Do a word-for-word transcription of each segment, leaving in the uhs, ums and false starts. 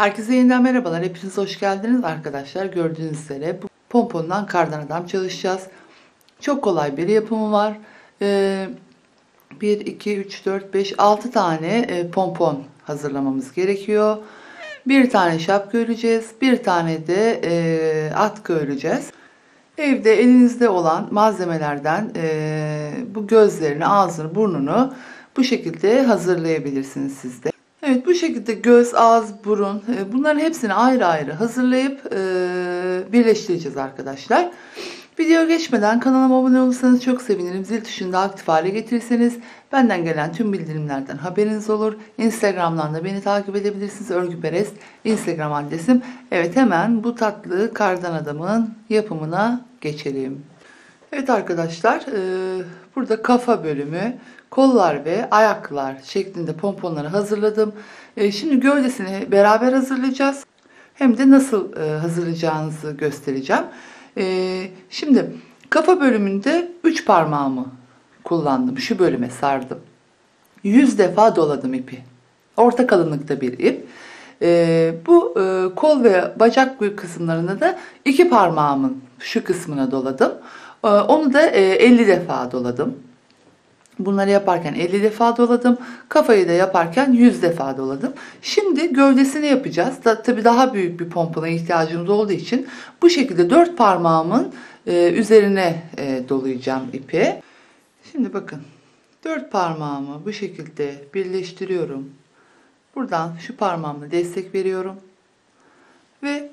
Herkese yeniden merhabalar. Hepiniz hoş geldiniz arkadaşlar. Gördüğünüz üzere bu pompondan kardan adam çalışacağız. Çok kolay bir yapımı var. Ee, bir, iki, üç, dört, beş, altı tane e, pompon hazırlamamız gerekiyor. Bir tane şapka öreceğiz. Bir tane de e, atkı öreceğiz. Evde elinizde olan malzemelerden e, bu gözlerini, ağzını, burnunu bu şekilde hazırlayabilirsiniz siz de. Evet, bu şekilde göz, ağız, burun e, bunların hepsini ayrı ayrı hazırlayıp e, birleştireceğiz arkadaşlar. Video geçmeden kanalıma abone olursanız çok sevinirim. Zil tuşunu da aktif hale getirirseniz benden gelen tüm bildirimlerden haberiniz olur. Instagram'dan da beni takip edebilirsiniz. Örgüperest Instagram adresim. Evet, hemen bu tatlı kardan adamın yapımına geçelim. Evet arkadaşlar, e, burada kafa bölümü, kollar ve ayaklar şeklinde pomponları hazırladım. E, şimdi gövdesini beraber hazırlayacağız. Hem de nasıl e, hazırlayacağınızı göstereceğim. E, şimdi kafa bölümünde üç parmağımı kullandım. Şu bölüme sardım. yüz defa doladım ipi. Orta kalınlıkta bir ip. E, bu e, kol ve bacak kısımlarını da iki parmağımın şu kısmına doladım. E, onu da e, elli defa doladım. Bunları yaparken elli defa doladım. Kafayı da yaparken yüz defa doladım. Şimdi gövdesini yapacağız. Da, tabii daha büyük bir pompona ihtiyacımız olduğu için bu şekilde dört parmağımın e, üzerine e, dolayacağım ipi. Şimdi bakın. Dört parmağımı bu şekilde birleştiriyorum. Buradan şu parmağımla destek veriyorum. Ve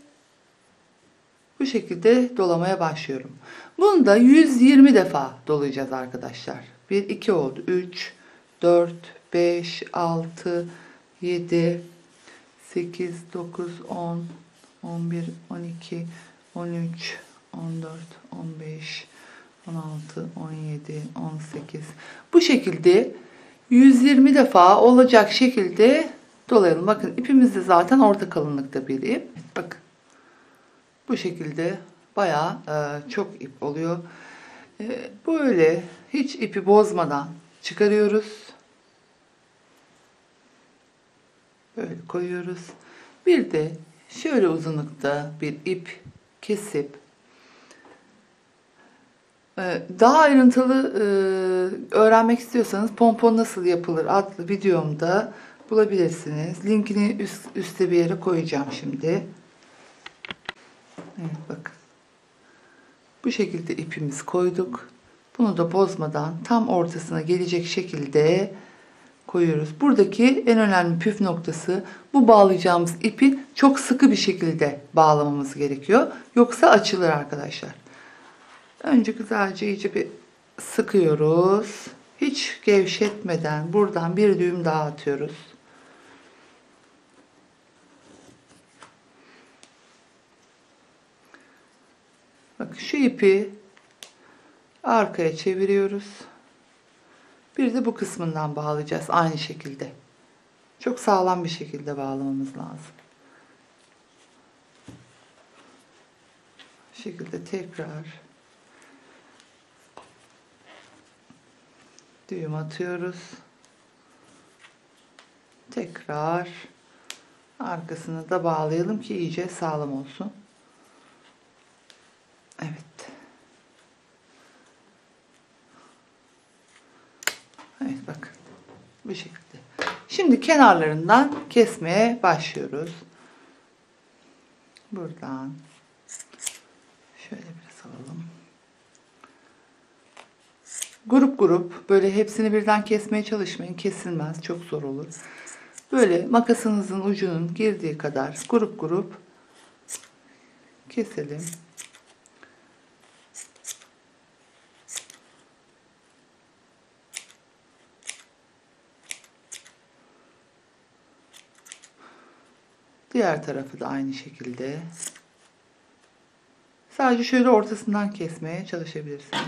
bu şekilde dolamaya başlıyorum. Bunu da yüz yirmi defa dolayacağız arkadaşlar. bir, iki oldu. üç, dört, beş, altı, yedi, sekiz, dokuz, on, on bir, on iki, on üç, on dört, on beş, on altı, on yedi, on sekiz. Bu şekilde yüz yirmi defa olacak şekilde dolayalım. Bakın, ipimiz de zaten orta kalınlıkta bir ip. Bakın. Bu şekilde bayağı e, çok ip oluyor. E, böyle hiç ipi bozmadan çıkarıyoruz. Böyle koyuyoruz. Bir de şöyle uzunlukta bir ip kesip e, daha ayrıntılı e, öğrenmek istiyorsanız pompon nasıl yapılır adlı videomda bulabilirsiniz. Linkini üst, üstte bir yere koyacağım şimdi. Evet, bakın. Bu şekilde ipimizi koyduk. Bunu da bozmadan tam ortasına gelecek şekilde koyuyoruz. Buradaki en önemli püf noktası, bu bağlayacağımız ipi çok sıkı bir şekilde bağlamamız gerekiyor. Yoksa açılır arkadaşlar. Önce güzelce iyice bir sıkıyoruz. Hiç gevşetmeden buradan bir düğüm daha atıyoruz. Bak, şu ipi arkaya çeviriyoruz. Bir de bu kısmından bağlayacağız aynı şekilde. Çok sağlam bir şekilde bağlamamız lazım. Bu şekilde tekrar düğüm atıyoruz. Tekrar arkasını da bağlayalım ki iyice sağlam olsun. Evet. Evet, bakın. Bu şekilde. Şimdi kenarlarından kesmeye başlıyoruz. Buradan şöyle biraz alalım. Grup grup böyle hepsini birden kesmeye çalışmayın. Kesilmez. Çok zor olur. Böyle makasınızın ucunun girdiği kadar grup grup keselim. Diğer tarafı da aynı şekilde. Sadece şöyle ortasından kesmeye çalışabilirsiniz.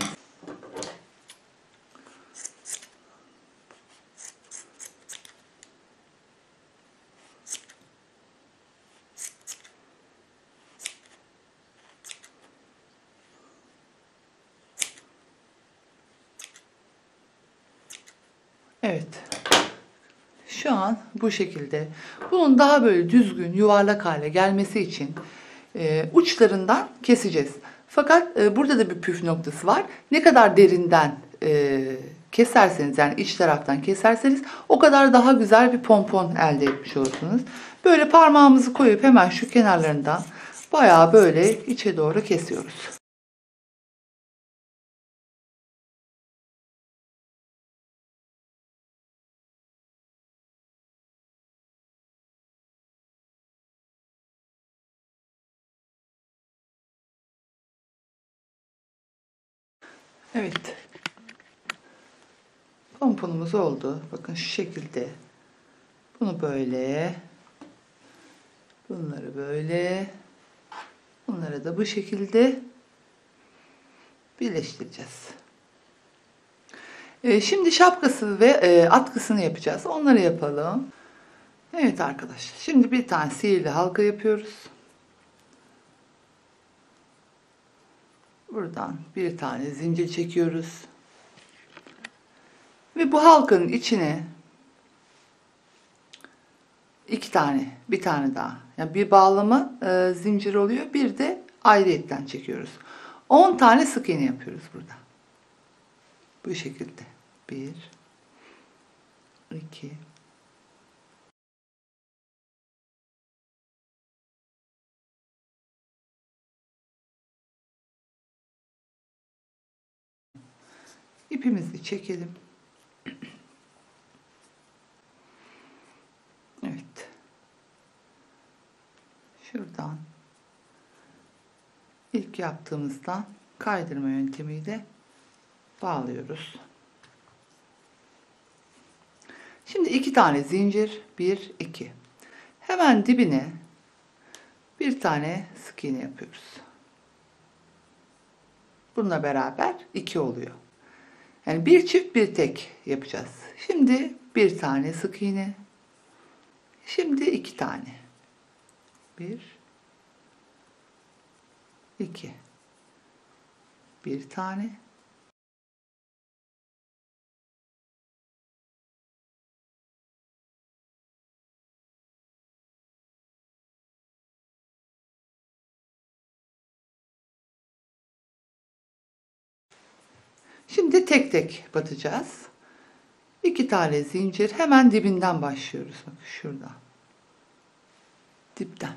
Evet. şu an bu şekilde. Bunun daha böyle düzgün, yuvarlak hale gelmesi için e, uçlarından keseceğiz. Fakat e, burada da bir püf noktası var. Ne kadar derinden e, keserseniz, yani iç taraftan keserseniz, o kadar daha güzel bir pompon elde etmiş olursunuz. Böyle parmağımızı koyup hemen şu kenarlarından bayağı böyle içe doğru kesiyoruz. Evet. Pomponumuz oldu. Bakın şu şekilde. Bunu böyle. Bunları böyle. Bunları da bu şekilde birleştireceğiz. Ee, şimdi şapkası ve e, atkısını yapacağız. Onları yapalım. Evet arkadaşlar. Şimdi bir tane sihirli halka yapıyoruz. Buradan bir tane zincir çekiyoruz. Ve bu halkanın içine iki tane, bir tane daha. Yani bir bağlama e, zincir oluyor. Bir de ayrıyetten çekiyoruz. on tane sık iğne yapıyoruz burada. Bu şekilde. bir, iki, ipimizi çekelim. Evet. Şuradan ilk yaptığımızdan kaydırma yöntemiyle bağlıyoruz. Şimdi iki tane zincir, bir, iki. Hemen dibine bir tane sık iğne yapıyoruz. Bununla beraber iki oluyor. Yani bir çift bir tek yapacağız. Şimdi bir tane sık iğne. Şimdi iki tane. Bir, iki. Bir tane. Şimdi tek tek batacağız. İki tane zincir, hemen dibinden başlıyoruz. Bak şuradan. Dipten.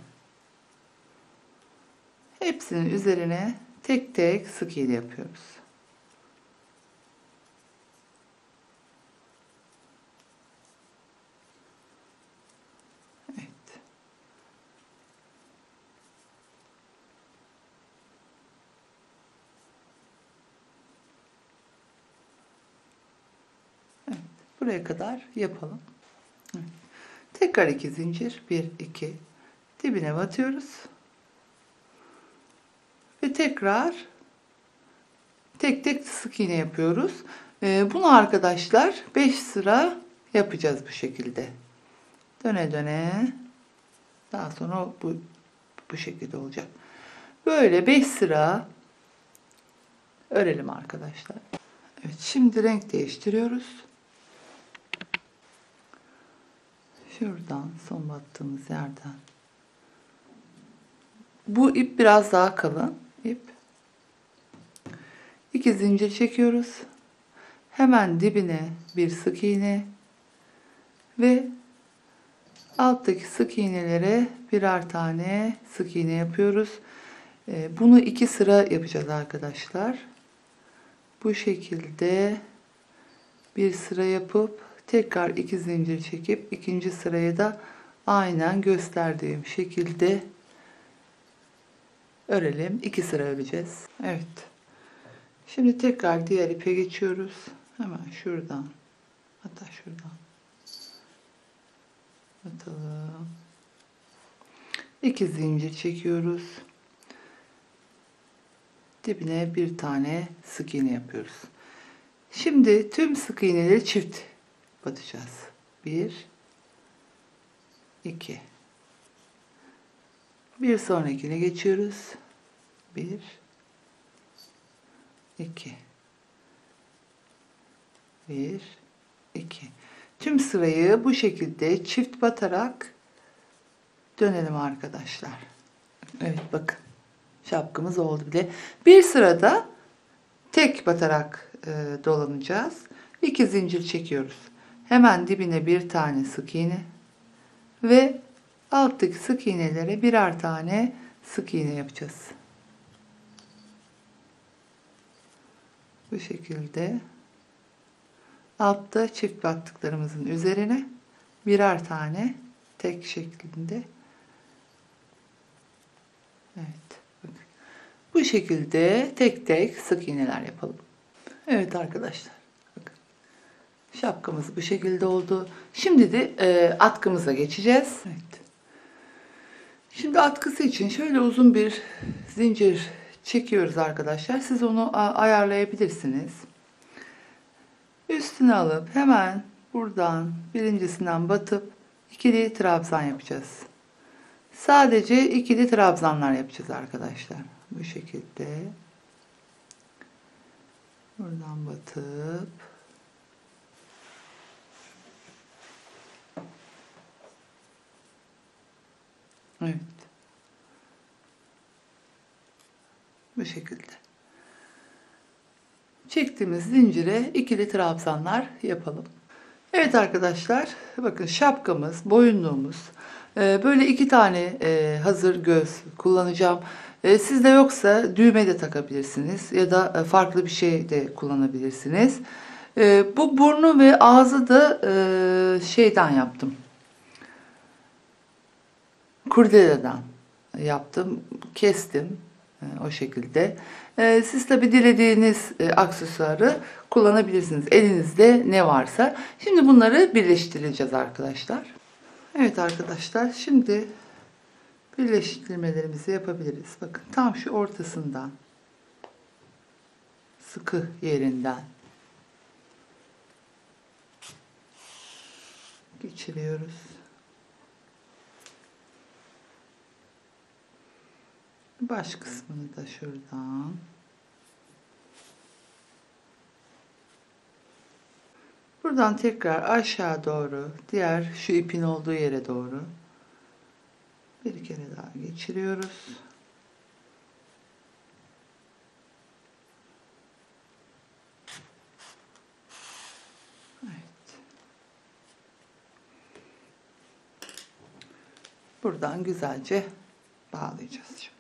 Hepsinin üzerine tek tek sık iğne yapıyoruz. Evet. Evet. Buraya kadar yapalım. Evet. Tekrar iki zincir. Bir, iki. Dibine batıyoruz. Ve tekrar tek tek sık iğne yapıyoruz. Ee, bunu arkadaşlar beş sıra yapacağız bu şekilde. Döne döne. Daha sonra bu bu şekilde olacak. Böyle beş sıra örelim arkadaşlar. Evet, şimdi renk değiştiriyoruz. Şuradan son battığımız yerden. Bu ip biraz daha kalın ip. İki zincir çekiyoruz. Hemen dibine bir sık iğne ve alttaki sık iğnelere birer tane sık iğne yapıyoruz. Bunu iki sıra yapacağız arkadaşlar. Bu şekilde bir sıra yapıp tekrar iki zincir çekip ikinci sıraya da aynen gösterdiğim şekilde örelim. İki sıra öreceğiz. Evet. Şimdi tekrar diğer ipe geçiyoruz. Hemen şuradan, hatta şuradan atalım. İki zincir çekiyoruz. Dibine bir tane sık iğne yapıyoruz. Şimdi tüm sık iğneleri çift batacağız. Bir, iki. Bir sonrakine geçiyoruz. Bir, iki. Bir, iki. Tüm sırayı bu şekilde çift batarak dönelim arkadaşlar. Evet bakın. Şapkamız oldu bile. Bir sırada tek batarak e, dolanacağız. İki zincir çekiyoruz. Hemen dibine bir tane sık iğne ve alttaki sık iğnelere birer tane sık iğne yapacağız. Bu şekilde altta çift battıklarımızın üzerine birer tane tek şeklinde. Evet. Bakın. Bu şekilde tek tek sık iğneler yapalım. Evet arkadaşlar. Bakın. Şapkamız bu şekilde oldu. Şimdi de e, atkımıza geçeceğiz. Evet. Şimdi atkısı için şöyle uzun bir zincir çekiyoruz arkadaşlar. Siz onu ayarlayabilirsiniz. Üstüne alıp hemen buradan birincisinden batıp ikili trabzan yapacağız. Sadece ikili trabzanlar yapacağız arkadaşlar. Bu şekilde. Buradan batıp evet. Bu şekilde. Çektiğimiz zincire ikili trabzanlar yapalım. Evet arkadaşlar, bakın şapkamız, boyunluğumuz, böyle iki tane hazır göz kullanacağım. Sizde yoksa düğme de takabilirsiniz ya da farklı bir şey de kullanabilirsiniz. Bu burnu ve ağzı da şeyden yaptım. Kurdeleden yaptım, kestim o şekilde. Siz tabi dilediğiniz aksesuarı kullanabilirsiniz. Elinizde ne varsa. Şimdi bunları birleştireceğiz arkadaşlar. Evet arkadaşlar, şimdi birleştirmelerimizi yapabiliriz. Bakın tam şu ortasından, sıkı yerinden geçiriyoruz. Baş kısmını da şuradan. Buradan tekrar aşağı doğru, diğer şu ipin olduğu yere doğru bir kere daha geçiriyoruz. Evet. Buradan güzelce bağlayacağız şimdi.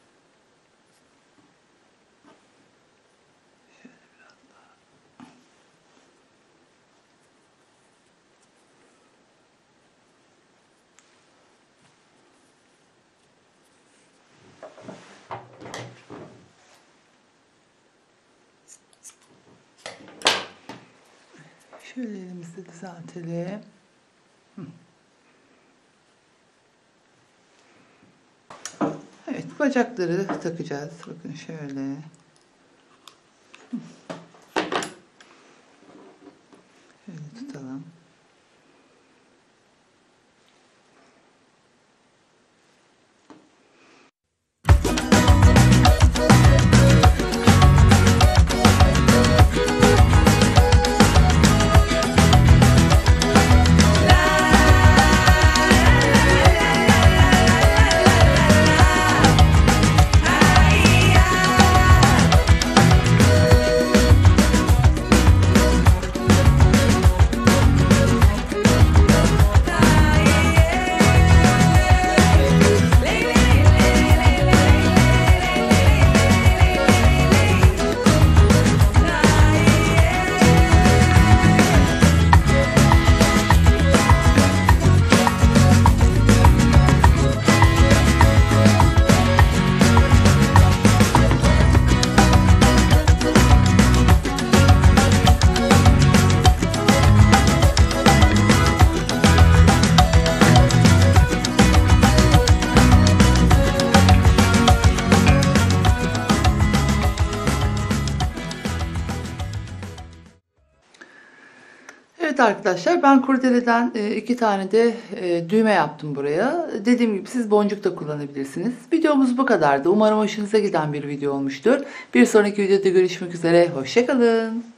Şöyle elimizi düzeltelim. Evet, bacakları takacağız. Bakın şöyle. Şöyle tutalım. Evet arkadaşlar, ben kurdeleden iki tane de düğme yaptım buraya. Dediğim gibi siz boncuk da kullanabilirsiniz. Videomuz bu kadardı. Umarım hoşunuza giden bir video olmuştur. Bir sonraki videoda görüşmek üzere. Hoşça kalın.